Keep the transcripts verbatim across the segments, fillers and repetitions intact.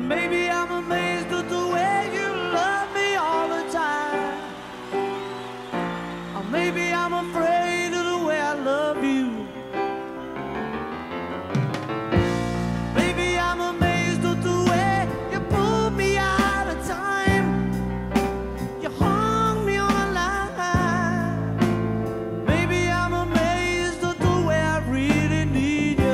Maybe I'm amazed at the way you love me all the time. Or maybe I'm afraid of the way I love you. Maybe I'm amazed at the way you pulled me out of time. You hung me on a line. Maybe I'm amazed at the way I really need you.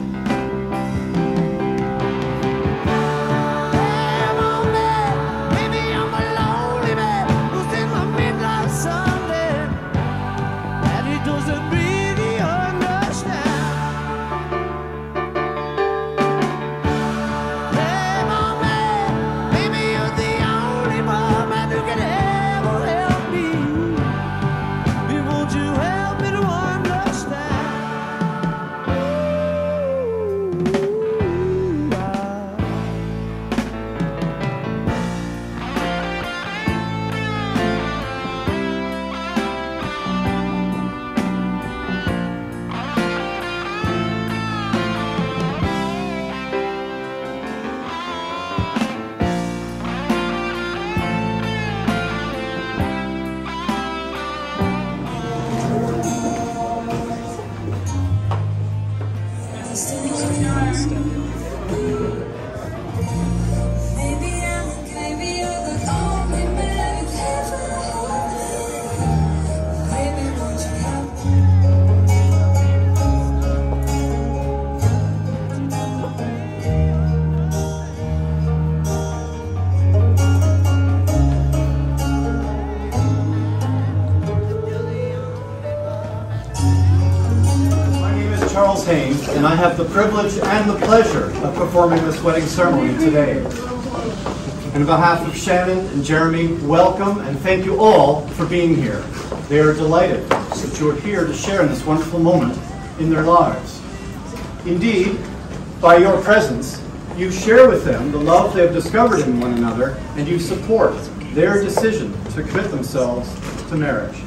And I have the privilege and the pleasure of performing this wedding ceremony today. And on behalf of Shannon and Jeremy, welcome and thank you all for being here. They are delighted that you are here to share in this wonderful moment in their lives. Indeed, by your presence, you share with them the love they have discovered in one another, and you support their decision to commit themselves to marriage.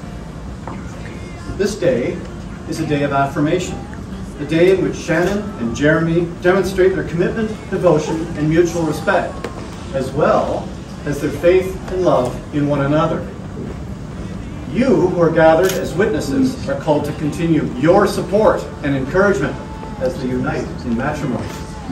This day is a day of affirmation. A day in which Shannon and Jeremy demonstrate their commitment, devotion, and mutual respect, as well as their faith and love in one another. You, who are gathered as witnesses, are called to continue your support and encouragement as they unite in matrimony.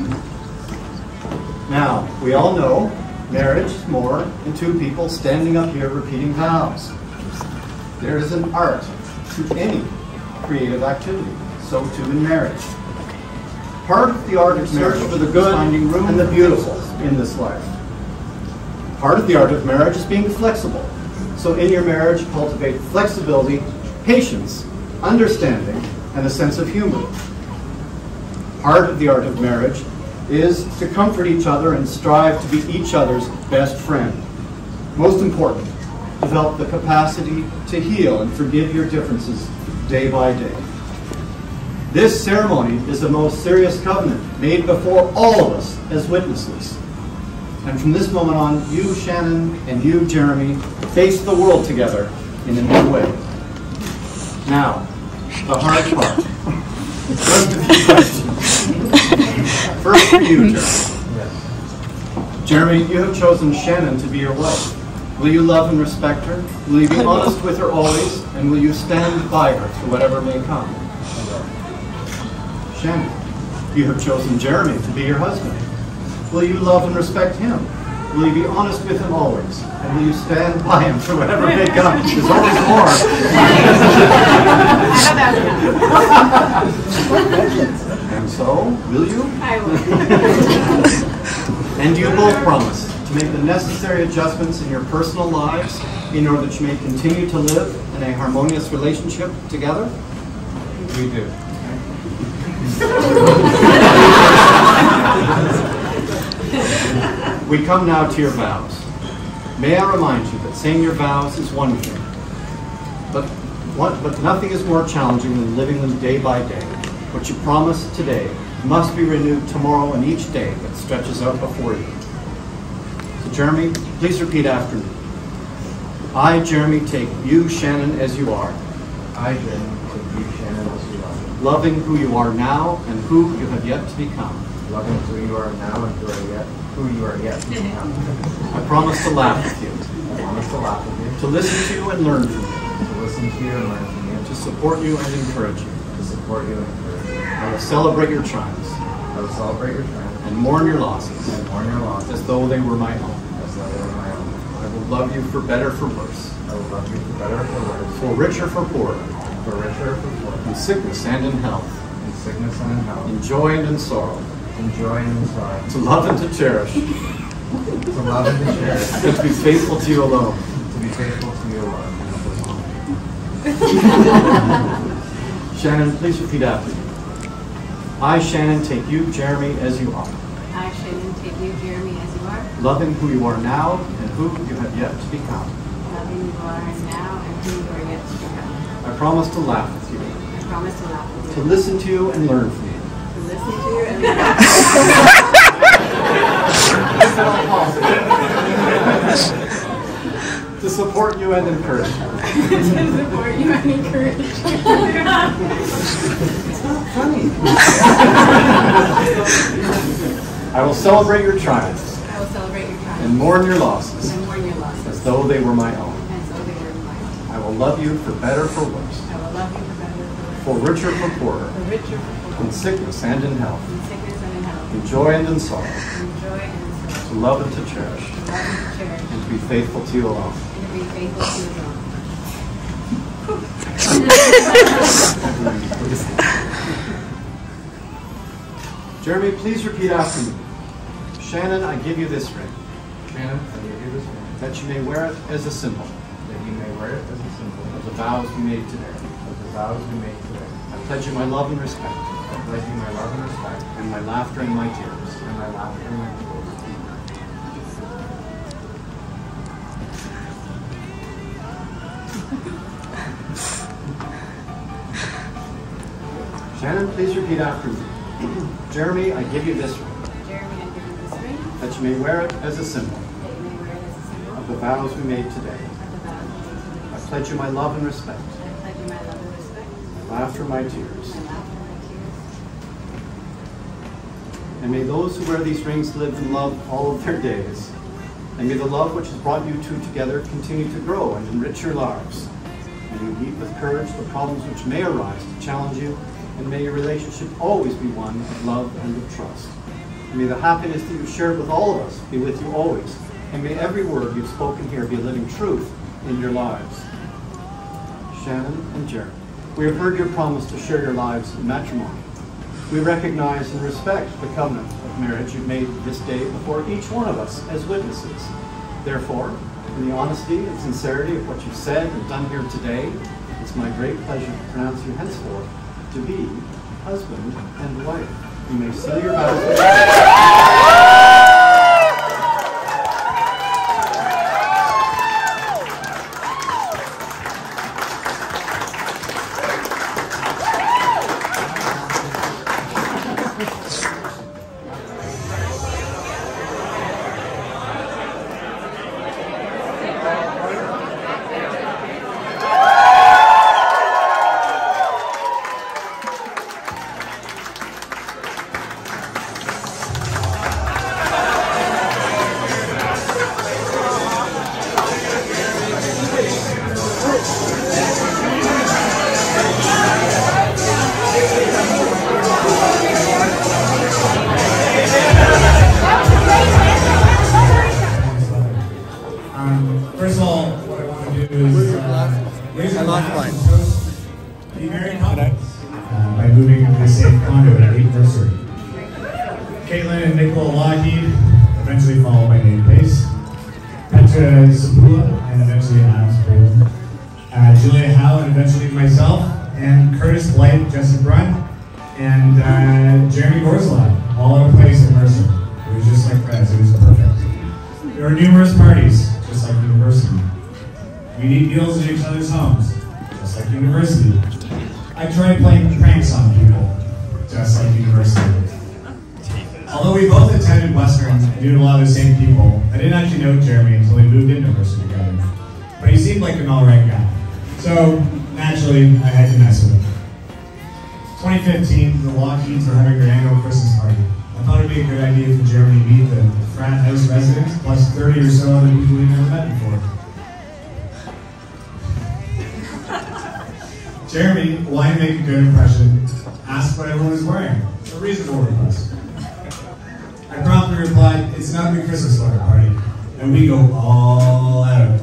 Now, we all know marriage is more than two people standing up here repeating vows. There is an art to any creative activity. So too in marriage. Part of the art of marriage for the good finding room and the beautiful in this life. Part of the art of marriage is being flexible. So in your marriage, cultivate flexibility, patience, understanding, and a sense of humor. Part of the art of marriage is to comfort each other and strive to be each other's best friend. Most important, develop the capacity to heal and forgive your differences day by day. This ceremony is a most serious covenant made before all of us as witnesses. And from this moment on, you, Shannon, and you, Jeremy, face the world together in a new way. Now, the hard part. First, a few questions. First for you, Jeremy. Jeremy, you have chosen Shannon to be your wife. Will you love and respect her? Will you be honest with her always? And will you stand by her through whatever may come? Shannon, you have chosen Jeremy to be your husband. Will you love and respect him? Will you be honest with him always? And will you stand by him through whatever may come? There's always more. And so, will you? I will. And do you both promise to make the necessary adjustments in your personal lives in order that you may continue to live in a harmonious relationship together? We do. We come now to your vows. May I remind you that saying your vows is one thing, but, what, but nothing is more challenging than living them day by day. What you promise today must be renewed tomorrow and each day that stretches out before you. So Jeremy, please repeat after me. I, Jeremy, take you, Shannon, as you are. I, Jeremy, take you, Shannon, as you are. Loving who you are now and who you have yet to become. Loving who you are now and who are yet who you are yet to become. I promise to laugh with you, I promise to laugh with you, to listen to you and learn from you, to listen to you and learn from you, to support you and encourage you. to support you and encourage you. I will celebrate your triumphs I will celebrate your triumphs and mourn your losses and mourn your losses as though they were my own. as though they were my own. I will love you for better, for worse, I will love you for better or for worse, for richer, for poorer, for richer or for poorer, in sickness and in health, in sickness and in health, in joy and in sorrow, in joy and in sorrow, to love and to cherish, to love and to cherish, and to be faithful to you alone. to be faithful to you alone. Shannon, please repeat after me. I, Shannon, take you, Jeremy, as you are, I, Shannon, take you, Jeremy, as you are, loving who you are now and who you have yet to become. loving who you are now and who you are yet to become. I promise to laugh with you, I promise to laugh with to you, listen to you and learn from you, to listen to you and to support you and encourage you. to support you and encourage you. I will celebrate your triumphs I will celebrate your triumphs and mourn your losses and mourn your losses as though they were my own. as though they were mine. I will love you for better, for worse, I will love you for better, for for worse, richer, for poorer, for richer, for in poorer, sickness and in health, in sickness and in health, in joy and in sorrow, in joy and in sorrow, to love and to cherish, to love and to cherish, and to be faithful to you alone. and to be faithful to you alone. Jeremy, please repeat after me. Shannon, I give you this ring, Shannon, I give you this ring, that you may wear it as a symbol that you may wear it as a symbol of the vows we made today. of the vows we made today. I pledge you my love and respect, I pledge you my love and respect, and my laughter and my tears. and my laughter and my tears. Shannon, please repeat after me. Jeremy, I give you this ring, Jeremy, I give you this ring, that you may wear it as a symbol that you may wear it as a symbol of the vows we made today. of the vows we made I today. pledge you my love and respect, I pledge you my love and respect, my laughter and my tears. my laughter and my tears. And may those who wear these rings live in love all of their days. And may the love which has brought you two together continue to grow and enrich your lives. May you meet with courage the problems which may arise to challenge you, and may your relationship always be one of love and of trust. And may the happiness that you shared with all of us be with you always. And may every word you've spoken here be a living truth in your lives. Shannon and Jeremy, we have heard your promise to share your lives in matrimony. We recognize and respect the covenant of marriage you've made this day before each one of us as witnesses. Therefore, in the honesty and sincerity of what you've said and done here today, it's my great pleasure to pronounce you henceforth to be husband and wife. You may seal your vows with Um, first of all, what I want to do is uh, raise a glass and toast the married couples uh, by moving into the same condo at eighth anniversary. Caitlin and Nicola Lockheed, eventually followed by Nate Pace. Petra Sabula, and eventually Adam Sabula. Uh, Julia Howe, and eventually myself. And Curtis Blight, Jessica Brunt, and uh, Jeremy Gorzalot, all at a place in Mercer. It was just like friends, it was perfect. There were numerous parties, just like university. We'd eat meals at each other's homes, just like university. I tried playing pranks on people, just like university. Although we both attended Western and knew a lot of the same people, I didn't actually know Jeremy until we moved into Mercer together. But he seemed like an alright guy. So, naturally, I had to mess with him. twenty fifteen, the Lockheeds were having their annual Christmas party. I thought it'd be a good idea for Jeremy to meet the frat house residents, plus thirty or so other people we've never met before. Jeremy, wanting to make a good impression, asked what everyone was wearing. A reasonable request. I promptly replied, it's not a Christmas sweater party, and we go all out.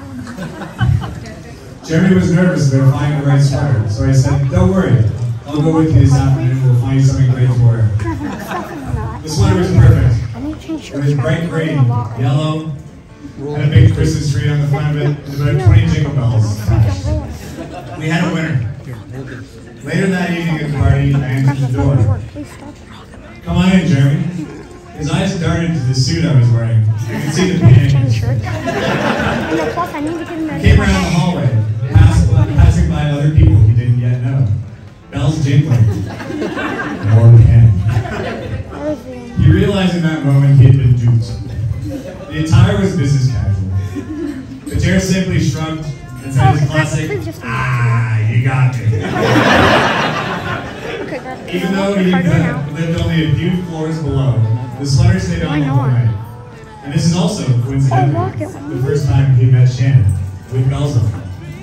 Jeremy was nervous about finding the right sweater, so I said, don't worry, I'll go with you this afternoon, we'll find you something great to wear. The sweater was perfect. It was bright green, yellow, had a big Christmas tree on the front of it, and about twenty jingle bells. We had a winner. Later that evening at the party, I answered the door. Come on in, Jeremy. His eyes darted to the suit I was wearing. I could see the panic in his face. He came around the hallway, pass, passing by other people he didn't yet know. Bells jingling. More panic. He realized in that moment he had been duped. The attire was business casual. But Jared simply shrugged and said his classic, ah, you got me. Even though he uh, lived only a few floors below, the sweater stayed on the whole night. And this is also, coincidentally, the first time he met Shannon, with bells on.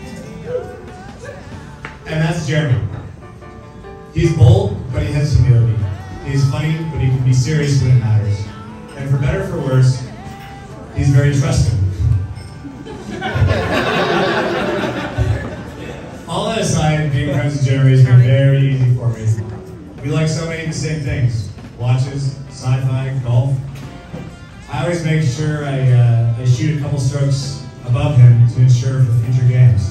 And that's Jeremy. He's bold, but he has humility. He's funny, but he can be serious when it matters. And for better or for worse, he's very trusting. All that aside, being friends with Jeremy has been very easy for me. We like so many of the same things. Watches, sci-fi, golf. I always make sure I, uh, I shoot a couple strokes above him to ensure for future games.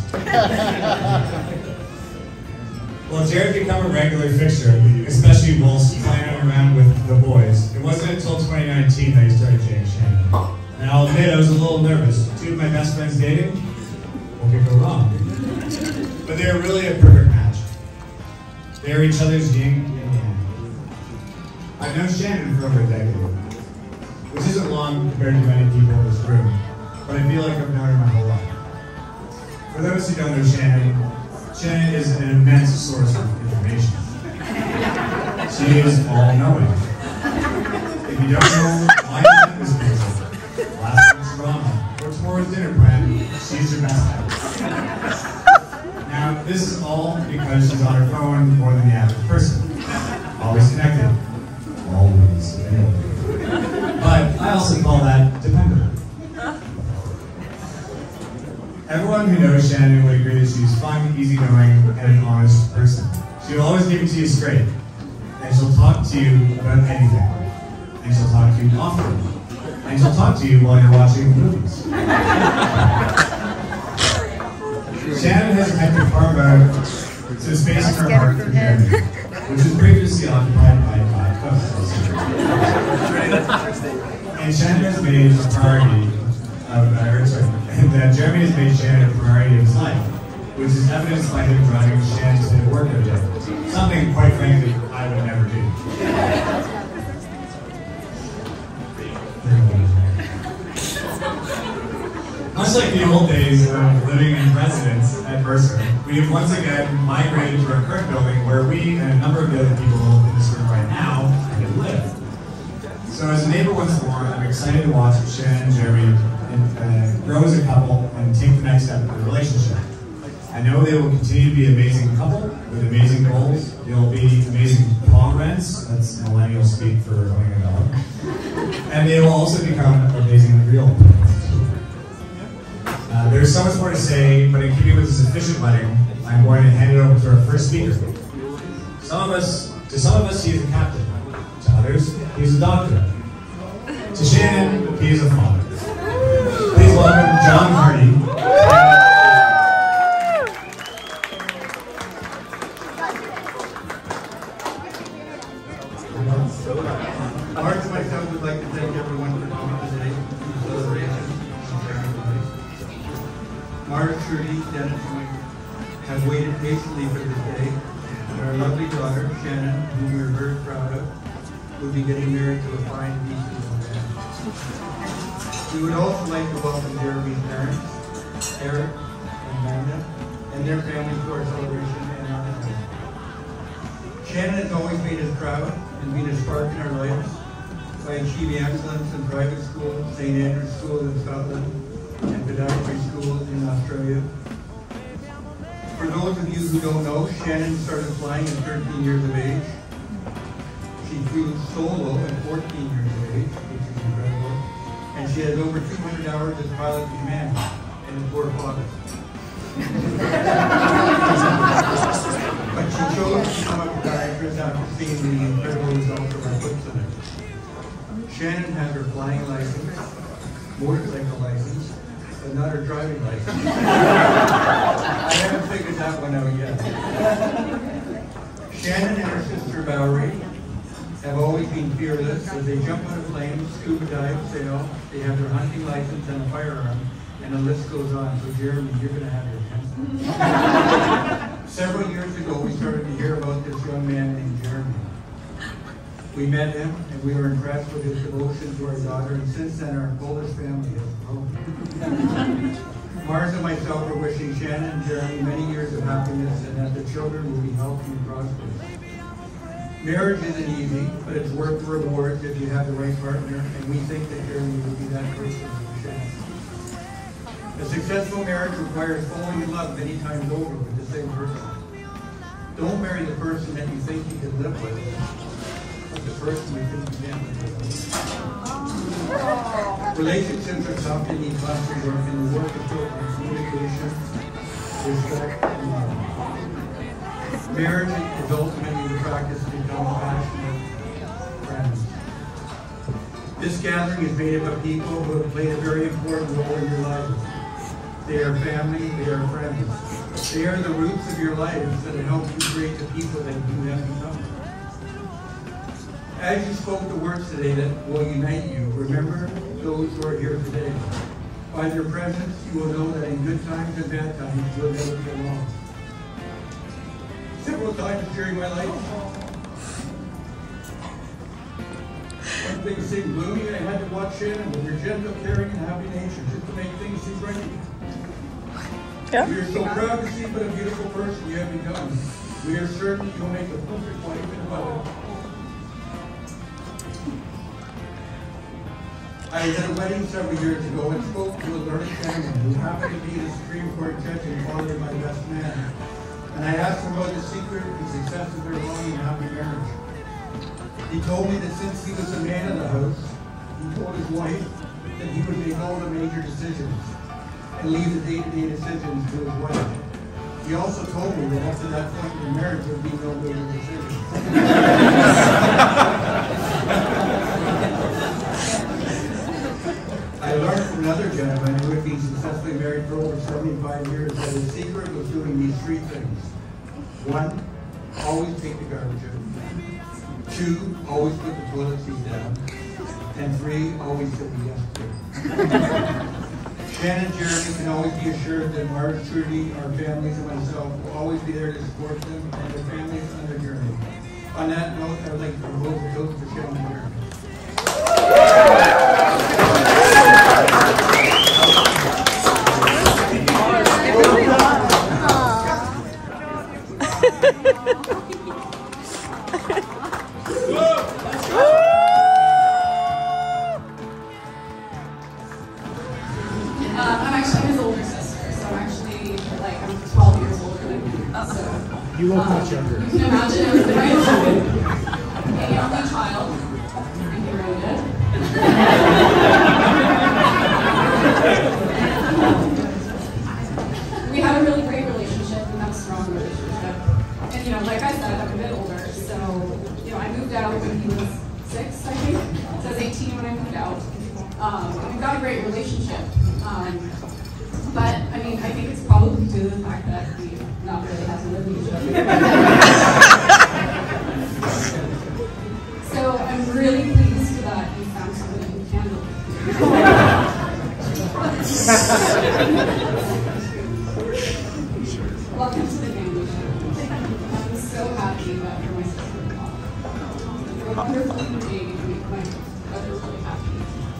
Well, Jared became a regular fixture, especially whilst playing around with the boys. It wasn't until twenty nineteen that he started dating Shannon. And I'll admit I was a little nervous. Two of my best friends dating? What could go wrong? But they were really a perfect match. They are each other's yin and yang. I've known Shannon for over a decade, which isn't long compared to many people in this room, but I feel like I've known her my whole life. For those who don't know Shannon, Shannon is an immense source of information. She is all-knowing. If you don't know why you think this music, last week's drama, or tomorrow's dinner plan, she's your best at. Now, this is all because she's on her phone more than the average person. Always connected. Always available. But I also call that dependable. Everyone who knows Shannon would agree that she's fun, easygoing, and an honest person. She'll always give it to you straight. And she'll talk to you about anything. And she'll talk to you often. And she'll talk to you while you're watching movies. Shannon has a hectic farm out to space in her heart for Jeremy, which was previously occupied by five couples. And Shannon has made a priority of, uh, sorry, and uh, Jeremy has made Shannon a priority of his life, which is evidenced by him driving Shannon to the work every day. Something, quite frankly, I would never do. Much like the old days of living in residence at Mercer, we have once again migrated to our current building where we and a number of the other people in this room right now can live. So as a neighbor once more, I'm excited to watch Shannon and Jeremy uh, grow as a couple and take the next step in the relationship. I know they will continue to be an amazing couple with amazing goals. They'll be amazing dog rents, that's millennial speak for owning a dog. And they will also become amazing real parents. Uh, there's so much more to say, but in keeping with this efficient wedding, I'm going to hand it over to our first speaker. Some of us, to some of us, he is a captain. To others, he is a doctor. To Shannon, he is a father. Please welcome John Hardy. Marz and myself would like to thank everyone for coming today to the celebration. Marz, Trudy, Dennis, and Mike have waited patiently for this day, and our lovely daughter, Shannon, whom we are very proud of, will be getting married to a fine, decent young man. We would also like to welcome Jeremy's parents, Eric and Amanda, and their families to our celebration and our home. Shannon has always made us proud, and and been a spark in our lives by achieving excellence in private school, Saint Andrew's School in Scotland, and Pedagogry School in Australia. For those of you who don't know, Shannon started flying at thirteen years of age. She flew solo at fourteen years of age, which is incredible. And she has over two hundred hours as pilot command and a poor father. But she chose to become a podiatrist after seeing the incredible results of her foot clinic. Shannon has her flying license, motorcycle license, but not her driving license. I haven't figured that one out yet. Shannon and her sister Valerie have always been fearless as they jump out of planes, scuba dive, sail. They have their hunting license and a firearm, and the list goes on. So Jeremy, you're going to have your chance. Several years ago, we started to hear about this young man named Jeremy. We met him, and we were impressed with his devotion to our daughter, and since then, our Polish family has grown. Marz and myself are wishing Shannon and Jeremy many years of happiness, and that the children will be healthy and prosperous. Marriage isn't easy, but it's worth the rewards if you have the right partner, and we think that Jeremy will be that person for Shannon. A successful marriage requires falling in love many times over with the same person. Don't marry the person that you think you can live with, but the person you think you can't live with. Relationships are tough and need constant work, and the work is built on communication, respect, and love. Marriage is ultimately the practice to become passionate friends. This gathering is made up of people who have played a very important role in your lives. They are family, they are friends. They are the roots of your lives that have helped you create the people that you have become. As you spoke the words today that will unite you, remember those who are here today. By their presence, you will know that in good times and bad times, you will never be alone. Several times during my life, when things seemed gloomy, I had to watch Shannon with her gentle, caring, and happy nature just to make things seem bright. Yeah. We are so proud to see what a beautiful person you have become. We are certain you'll make a perfect wife and mother. I was at a wedding several years ago and spoke to a learned gentleman who happened to be the Supreme Court judge and father of my best man. And I asked him about the secret and success of their long and happy marriage. He told me that since he was the man of the house, he told his wife that he would make all the major decisions and leave the day-to-day decisions to his wife. He also told me that after that point in the marriage, there would be no major decisions. I learned from another gentleman who had been successfully married for over seventy-five years that his secret was doing these three things. One, always take the garbage out. Two, always put the toilet seat down. And three, always say yes to. Shannon Jeremy can always be assured that Marz, Trudy, our families, and myself will always be there to support them and their families on their journey. On that note, I would like to propose a toast for Shannon Jeremy. I'm actually his older sister, so I'm actually like I'm twelve years older than him. So You look um, much younger. You can imagine I was the right age, a only child, and get rid of it. We had a really great relationship, and that's a strong relationship. And you know, like I said, I'm a bit older, so you know, I moved out when he was six, I think. So I was eighteen when I moved out. Um, we've got a great relationship. Um, but, I mean, I think it's probably due to the fact that we not really have to live with each other. So I'm really pleased that you found somebody who can live with you. Welcome to the family show. I'm so happy that you're my sister-in-law. You're a wonderful human being and make my others really happy.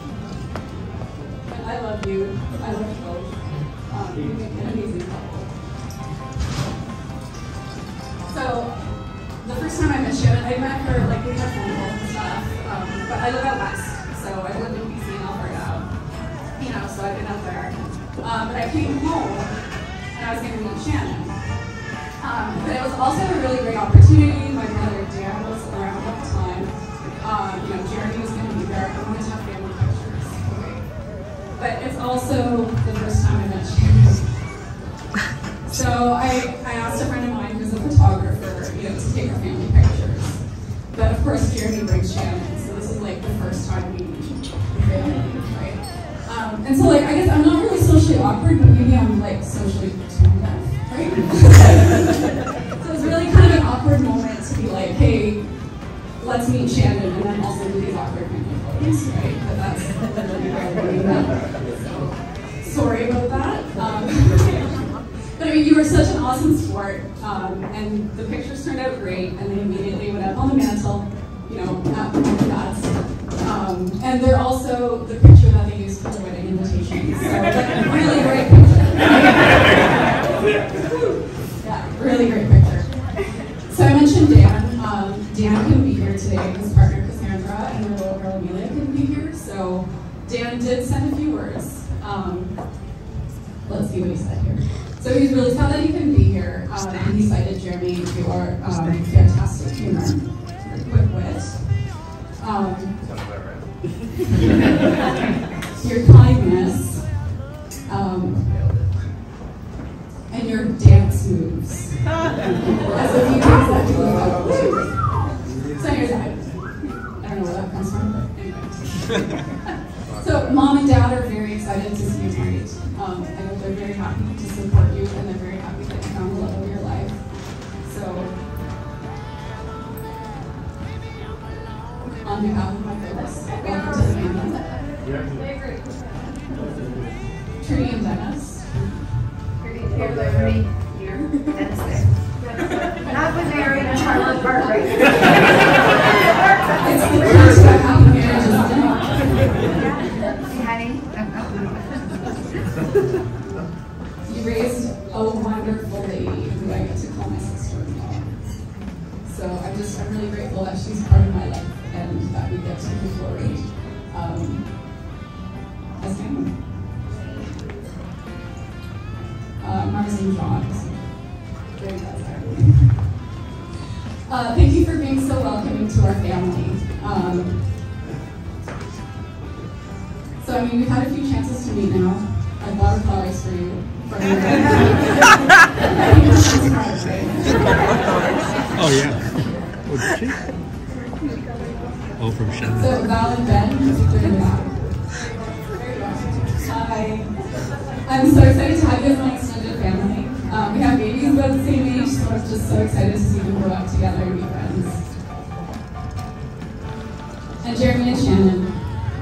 I love you. I love you both. Um, you make an amazing couple. So, the first time I met Shannon, I I met her, like, we had phone calls and stuff, um, but I live out west, so I lived in B C and Alberta, you know, so I've been out there. Um, but I came home, and I was going to meet Shannon. Um, but it was also a really great opportunity. My brother Dan was around at the time. Um, you know, Jeremy was going to be there. I wanted to have family pictures. Okay. But it's also the first time I met Shannon. So I, I asked a friend of mine who's a photographer, you know, to take our family pictures. But of course, Jeremy brings Shannon, so this is like the first time we meet the family, right? Um, and so, like, I guess I'm not really socially awkward, but maybe I'm like socially tone deaf, right? So it's really kind of an awkward moment to be like, hey, let's meet Shannon, and then also do these awkward family photos, right? But that's really rarely done. So sorry about that. Um, but I mean, you were such an awesome sport, um, and the pictures turned out great, and they immediately went up on the mantle, you know, at the dad's. Um, and they're also the picture that they used for the wedding invitations. So, like, really great picture. Yeah, really great picture. So I mentioned Dan. Um, Dan couldn't be here today. His partner Cassandra and their little girl Amelia couldn't be here. So Dan did send a few words. Um, let's see what he said here. So he's really sad that he couldn't be here. Um, and he cited Jeremy for um, fantastic humor, quick wit. Um, your kindness, um, and your dance moves. As a few things that people love too. So here's that. I don't know where that comes from, but anyway. So mom and dad are very excited to see you married. Um, I know they're very happy to support you, and they're very happy that you found the love of your life. So on behalf of my folks, welcome to the family. Trudy and Dennis. Here, Larry. Here. That's it. And I was married in Charlotte Park, right? It's the first time happy marriages Hey, honey. You raised a wonderful lady who I get to call my sister-in-law. So I'm just, I'm really grateful that she's part of my life and that we get to move forward um, as family. Uh, Marz and John. Very nice. Uh, thank you for being so welcoming to our family. Um, so, I mean, we've had a few chances to meet now. I bought a flowers for you. For your I think this is hard, right? Oh, yeah. Oh, did she? Oh, from Shannon. So, Val and Ben, doing that. Hi. I'm so excited to have you as my extended family. Um, we have babies about the same age, so I'm just so excited to see them grow up together and be friends. And Jeremy and Shannon,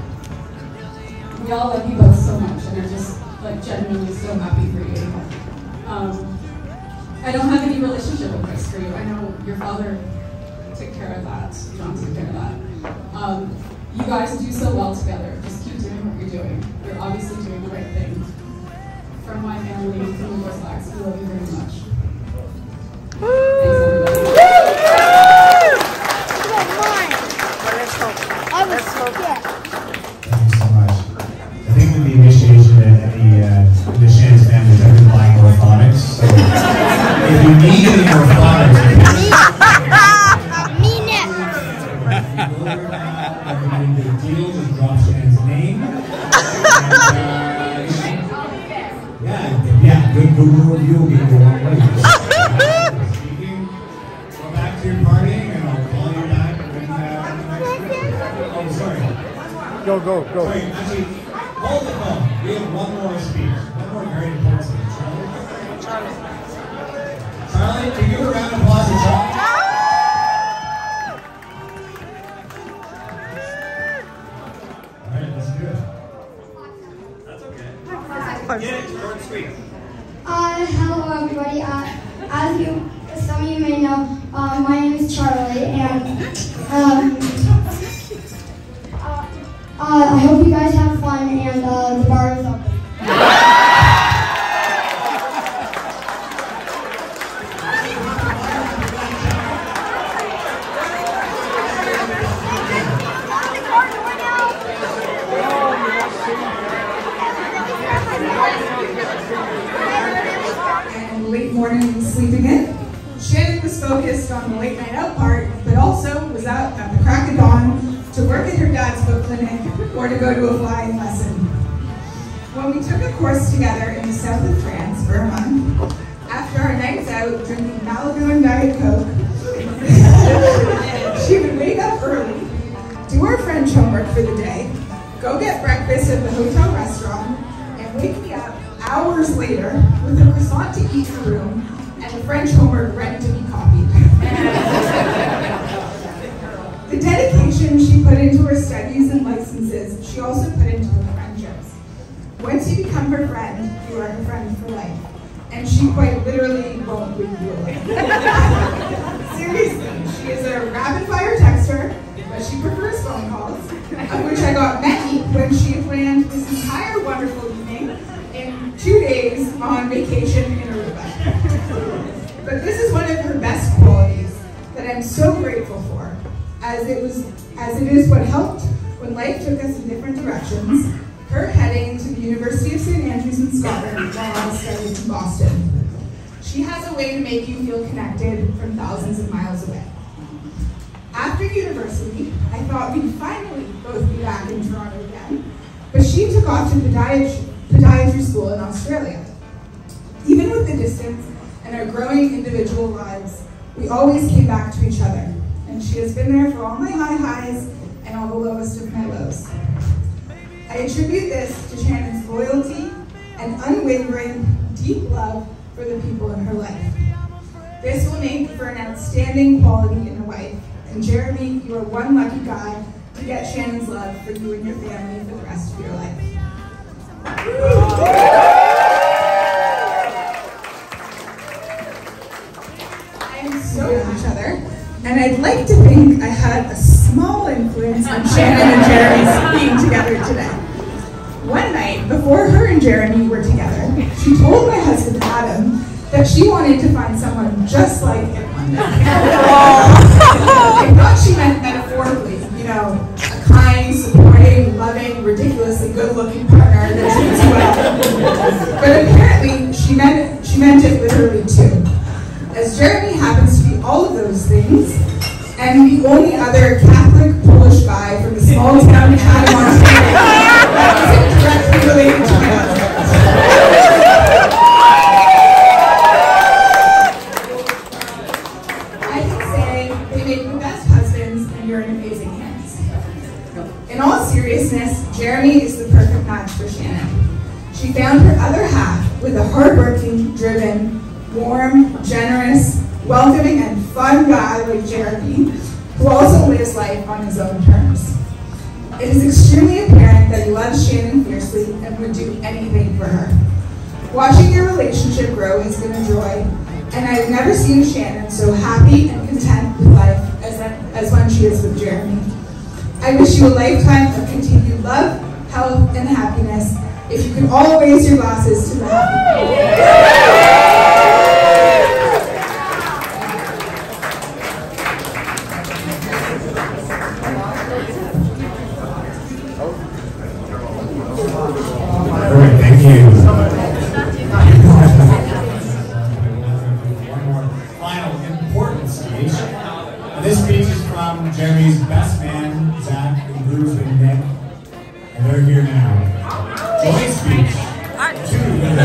we all love you both so much and are just like genuinely so happy for you. Um, I don't have any relationship advice for you. I know your father took care of that. John took care of that. Um, you guys do so well together. Just keep doing what you're doing. You're obviously doing the right thing. From my family, from the Blacks, we love you very much. Thanks, everybody. Thank you so much. I think with the initiation at the, uh, the Shannon's family is everyone buying orthotics. So if you need any orthotics, I'm going to do a deal to drop Shannon's name. Yeah, yeah, good Google review will get you a long way. Speaking, go back to your partying and I'll call you back when uh, the next trip. Oh, sorry. Go, go, go. Sorry, actually, hold the phone. We have one more speaker. One more very important speaker. Charlie? Charlie? Charlie, can you give a round of applause to Charlie? All right, let's do it. That's okay. Get it, short and sweet. Uh, hello everybody. Uh, as you, some of you may know, uh, my name is Charlie, and um, uh, uh, I hope you guys have fun, and uh, the bar is open. morning sleeping in. Shannon was focused on the late night out part, but also was out at the crack of dawn to work at her dad's book clinic or to go to a flying lesson. When we took a course together in the south of France for a month, after our nights out drinking Malibu and Diet Coke, she would wake up early, do her French homework for the day, go get breakfast at the hotel restaurant, and wake me up hours later with a croissant to eat in the room and the French homework ready to be copied. The dedication she put into her studies and licenses, she also put into her friendships. Once you become her friend, you are her friend for life. And she quite literally won't leave you alone. Seriously, she is a rapid-fire texter, but she prefers phone calls, of which I got many when she had planned this entire wonderful evening in two days on vacation in Aruba. But this is one of her best qualities that I'm so grateful for, as it was, as it is what helped when life took us in different directions, her heading to the University of Saint Andrews in Scotland while I studied in Boston. She has a way to make you feel connected from thousands of miles away. After university, I thought we'd finally both be back in Toronto again, but she took off to podiatry, podiatry school in Australia. Even with the distance and our growing individual lives, we always came back to each other, and she has been there for all my high highs and all the lowest of my lows. I attribute this to Shannon's loyalty and unwavering, deep love for the people in her life. This will make for an outstanding quality in a wife, and Jeremy, you are one lucky guy to get Shannon's love for you and your family for the rest of your life. I am so each other, and I'd like to think I had a small influence on Shannon and Jeremy's being together today. One night, before her and Jeremy were together, she told my husband, Adam, that she wanted to find someone just like him one day. I thought she meant metaphorically, you know, a kind, supporting, loving, ridiculously good-looking partner that treats you well. But apparently, she meant, she meant it literally too. As Jeremy happens to be all of those things, and the only other Catholic Polish guy from the small town of Shannon, that isn't directly related to my husband. I can say they make the best husbands, and you're in amazing hands. In all seriousness, Jeremy is the perfect match for Shannon. She found her other half with a hardworking, driven, warm, generous, welcoming, and fun guy like Jeremy, who also lives life on his own terms. It is extremely apparent that he loves Shannon fiercely and would do anything for her. Watching your relationship grow has been a joy, and I have never seen Shannon so happy and content with life as, as when she is with Jeremy. I wish you a lifetime of continued love, health, and happiness. If you could all raise your glasses to the happy. Thank you. One more final important speech. And this speech is from Jeremy's best man, Zach, and Bruce and Nick. And they're here now. Joint speech. Two.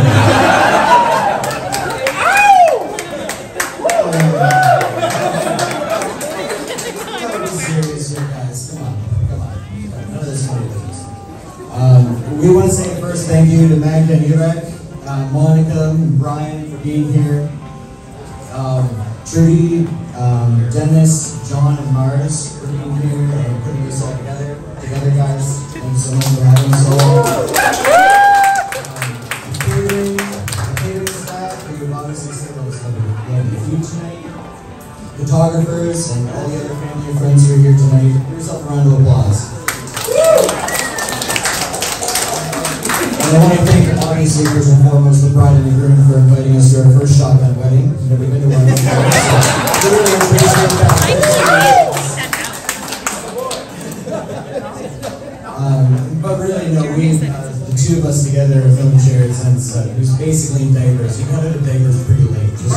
Serious here, guys. Come on. Come on. None of this funny things. Um, we want to say first thank you to Magda and Irek, uh, Monica and Brian for being here, um, Trudy, um, Dennis, John, and Marz for being here and putting this all together. Together, guys. Thanks so much for having us all. Um, the catering, the catering staff, who you've obviously seen those have the food tonight. Photographers and all the other family and friends who are here tonight. Give yourself a round of applause. And I want to thank, obviously, first and foremost, the bride and the groom for inviting us to our first shotgun wedding. We've never been to one before, so really appreciate that. Um, but really, no, we, uh, the two of us together have known each other since who's uh, who's basically in diapers. He got out of diapers pretty late. Just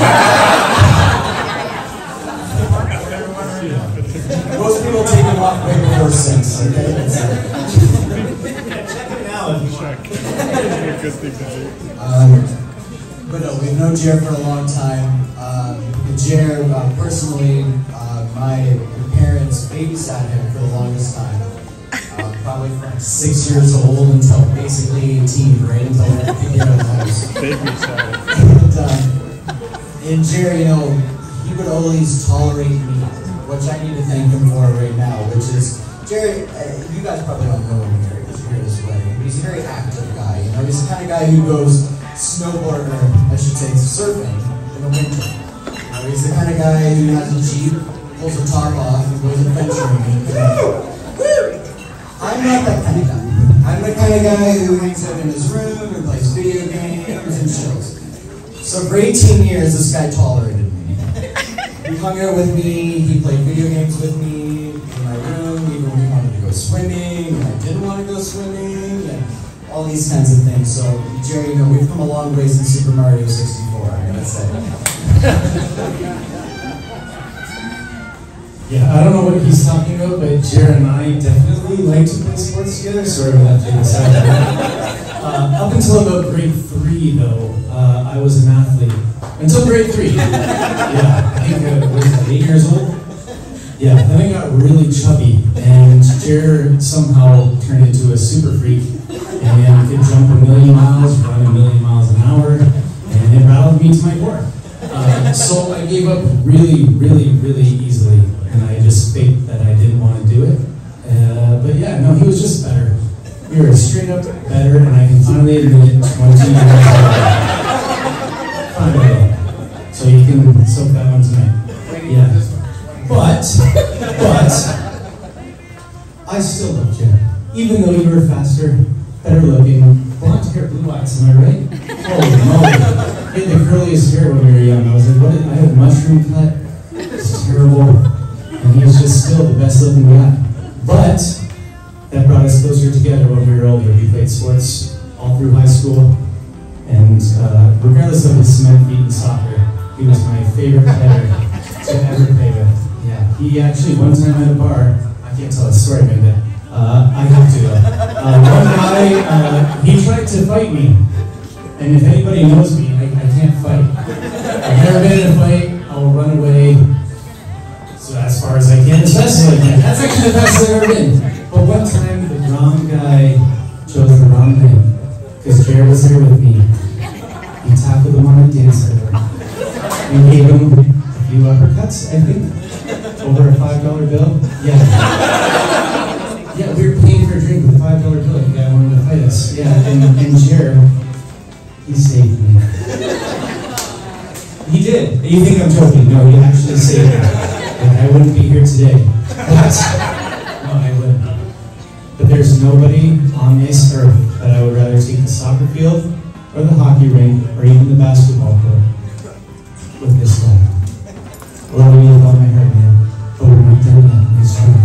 most people take them off way before six. Okay, that's it. Check it now if you want. Good thing to do. Um, but no, we've known Jer for a long time. Um, Jer, uh, personally, uh, my parents babysat him for the longest time. Uh, probably from six years old until basically eighteen, right? Until I could get out of the house. Babysat. And, um, and Jer, you know, he would always tolerate me, which I need to thank him for right now, which is, Jer, uh, you guys probably don't know him here because you're here this wedding, but he's a very active guy, you know, he's the kind of guy who goes snowboarding, or I should say surfing, in the winter. You know, he's the kind of guy who has a Jeep, pulls the top off, and goes adventuring. And, I'm not that kind of guy. I'm the kind of guy who hangs out in his room and plays video games and chills. So for eighteen years, this guy tolerated me. He hung out with me, he played video games with me in my room, even when we wanted to go swimming, and I didn't want to go swimming, and all these kinds of things. So, Jerry, you know, we've come a long ways in Super Mario sixty-four, I'm gonna say. Yeah, I don't know what he's talking about, but Jared and I definitely like to play sports together, sort of that thing aside. Uh, up until about grade three, though, uh, I was an athlete. Until grade three. Yeah, I think I was like eight years old. Yeah, then I got really chubby, and Jared somehow turned into a super freak, and could jump a million miles, run a million miles an hour, and it rattled me to my core. Uh, so I gave up really, really, really easily, and I just faked that I didn't want to do it. Uh, but yeah, no, he was just better. We were straight up better, and I can finally admit it twenty years later. Finally. So you can soak that one tonight. Yeah. But, but, I still love you. Even though you were faster, better looking, blonde hair, blue eyes, am I right? Holy moly. He had the curliest hair when we were young. I was like, what did, I had a mushroom cut. It's terrible. And he was just still the best looking guy. But that brought us closer together when we were older. We played sports all through high school. And uh, regardless of his cement feet in soccer, he was my favorite player to ever play with. Yeah. He actually, one time at a bar, I can't tell the story, maybe. Uh, I have to. Uh, one guy, uh, he tried to fight me. And if anybody knows me, I, I can't fight. I've never been in a fight, I'll run away. So as far as I can, as fast as I can. That's actually the best I've ever been. But one time, the wrong guy chose the wrong thing. Because Jared was there with me. He tackled him on the dance floor. We gave him a few uppercuts, I think. Over a five dollar bill. Yeah. Yeah, we were paying for a drink with a five dollar bill. The guy wanted to fight us. Yeah, and, and Jared, he saved me. He did. You think I'm joking? No, he actually saved me. And I wouldn't be here today. But, no, I wouldn't. But there's nobody on this earth that I would rather take the soccer field, or the hockey rink, or even the basketball court with this guy. Love you with all my heart, man. But we're not done yet. He's true.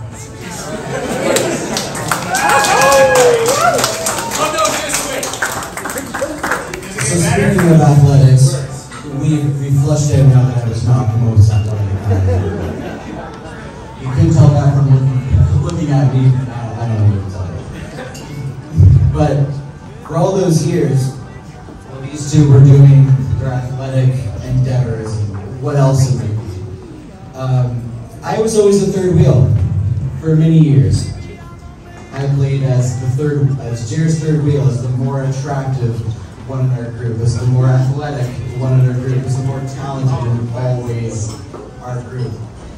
So speaking of athletics, we we flushed out now that I was not the most athletic guy. You can tell that from looking, looking at me. I don't know what to tell you. But for all those years, well, these two were doing their athletic endeavors and what else it might be. Um, I was always the third wheel for many years. I played as the third, as Jared's third wheel, as the more attractive one in our group, as the more athletic one in our group, as the more talented in all ways our group.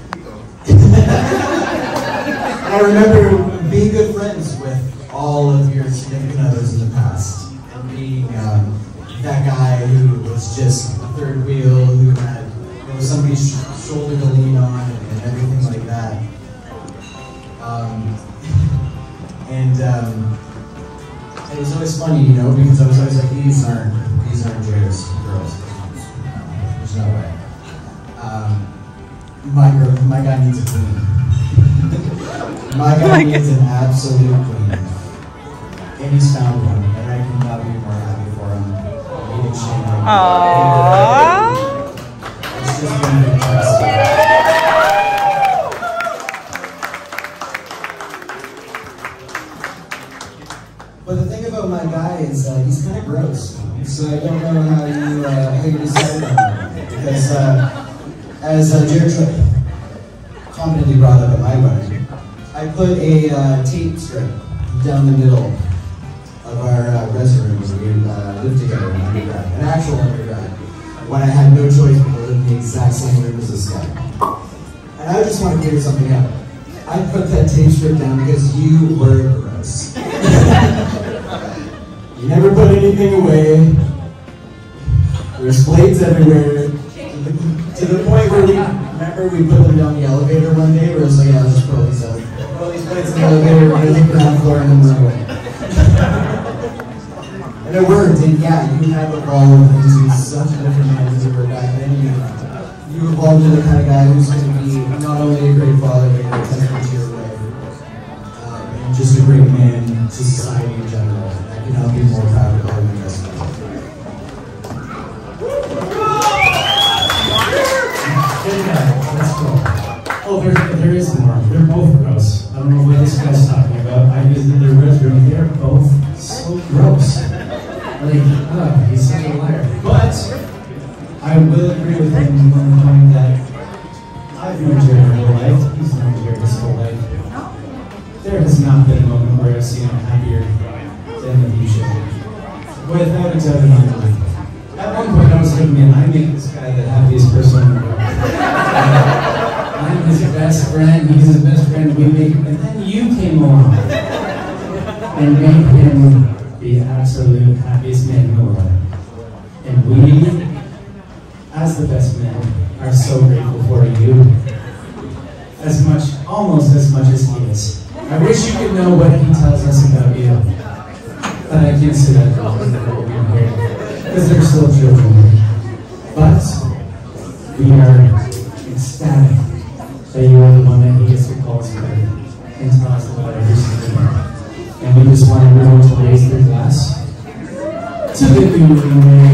I remember being good friends with all of your significant others in the past, and being um, that guy who was just a third wheel, who had you know, somebody's shoulder to lean on, and everything like that. Um, and um, it was always funny, you know, because I was always like, these aren't, these aren't Jared's girls. There's no way. Um, my girl, my guy needs a queen. My guy needs an absolute queen. And he's found one, and I cannot be more happy for him. Aww. It's just been fantastic. But the thing about my guy is uh, he's kind of gross. So I don't know how you uh, how you decide on him. Because uh, as uh, Jared Tripp confidently brought up at my wedding, I put a uh, tape strip down the middle of our uh, resident room when we uh, lived together in undergrad, an actual undergrad, when I had no choice but to live in the exact same room as this guy. And I just want to clear something up. I put that tape strip down because you were gross. You never put anything away. There's blades everywhere. To the, to the point where we remember we put them down the elevator one day where it was like, yeah, I'll just put all these out. Put all these blades in the elevator, we're gonna take the ground floor and then we're away. And it worked, and yeah, you have evolved into such a different man as you were back then. You, you evolved into the kind of guy who's gonna be not only a great father, but a great husband to your wife. Um, and just a great man to society in general. I cannot be more proud of all of you guys. Let's go. Oh, there, there is more. They're both gross. I don't know what this guy's talking about. I visited their restroom. They're both so gross. Like, oh, he's such a liar. But I will agree with him on the point that I've known Jared my whole life. He's known Jared his whole life. There has not been a moment where I've seen him happier than the he should be. Without a doubt in my mind. At one point I was thinking, man, I make this guy the happiest person in the world. I'm his best friend, he's his best friend, we make, and then you came along and made him the absolute happiest man in the world. And we, as the best men, are so grateful for you. As much, almost as much as he is. I wish you could know what he tells us about you. But I can't say that because they're still children. But we are ecstatic that you are the one that he gets to call us friend and tell us about every single day. And we just want everyone to raise their glass to the new